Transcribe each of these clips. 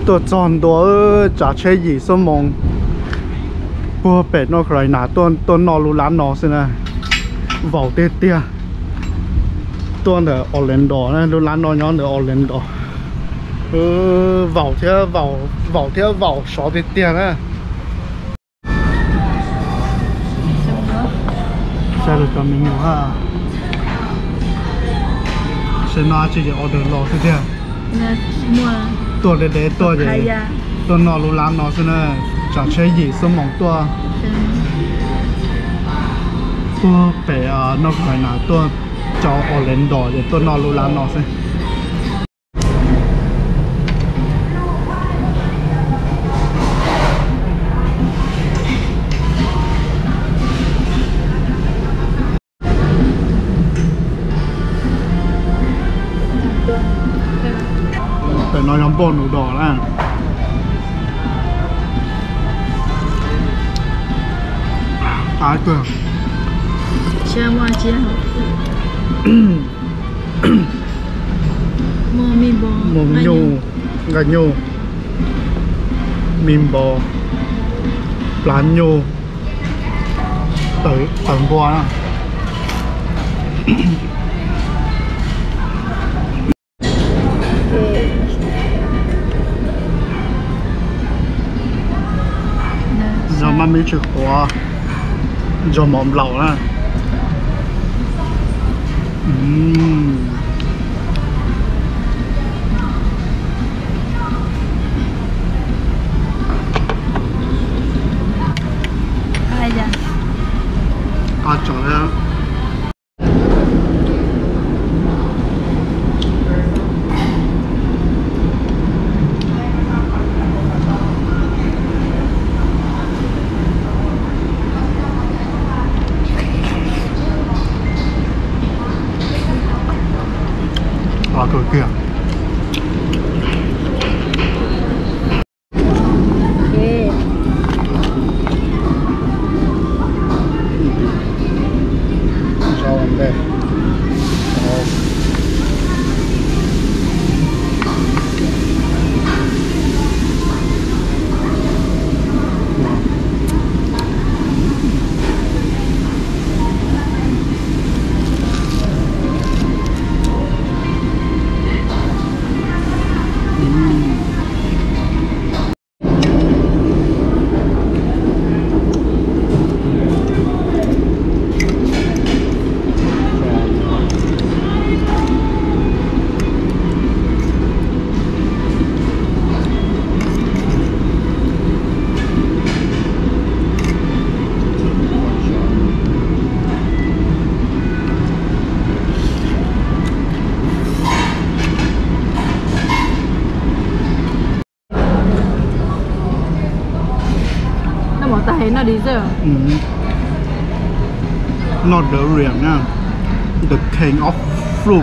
ตัวจอนตัวจะใช้ยี่สมองพวกเป็ดนอกใครหนาตัวนอรูร้านนอสินะเบาเตี้ยตัวเดอออร์แลนโดนะรูร้านนอย้อนเดอออร์แลนโดเบาเที่ยวเบาชอเตี้ยนะใช่หรือจะมีอยู่ว่าฉันน่าจะออเดอร์รอสิเดียตัวเด็ดตัวใหญ่ตัวนอรูร้านนอสินะจะใช้ยี่สมองตัวเป๋นอกใครหนาตัวจอออร์แลนโดเดี๋ยวตัวนอรูร้านนอสิเป็นน้อยน้ำปนหนูดอแล้วตายเกลือ香瓜鸡好吃面包กะโยมิมบอปลาโยเติมบัวนะเรามันมีจุดหัวจมอมเหล่านะอะไรจ้ะอาจจะแล้วตัวเกลือชอบเลย nó đi giờ not the real nha the king of fruit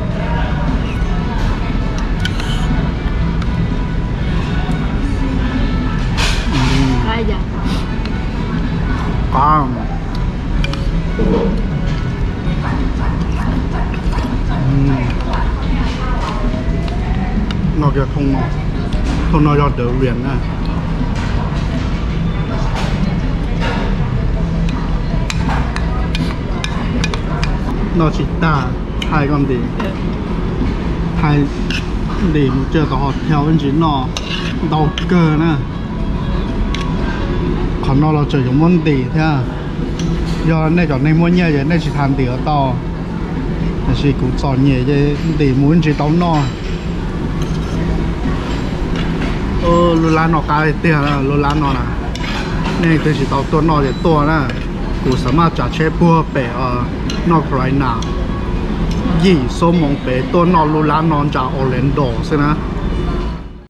ai vậy nó kìa không nói the real nha nó chỉ ta hai con đi hai để một chơi tao theo bên chỉ nó đầu cơ nè còn nó là chơi giống món đi thế à do này chọn này muốn nhẹ vậy này chỉ thành đi ở to là chỉ cũng chọn nhẹ vậy để muốn chỉ tao nó lô lá nó cái tiền là lô lá nó nè này tôi chỉ tao tôi nó để to nè cũngสามารถจะใช้พวกเป๋นอกไรหนายี่ส้มมองเป๋ตัวนอนรูร้านนอนจากออร์แลนโดใช่ไหม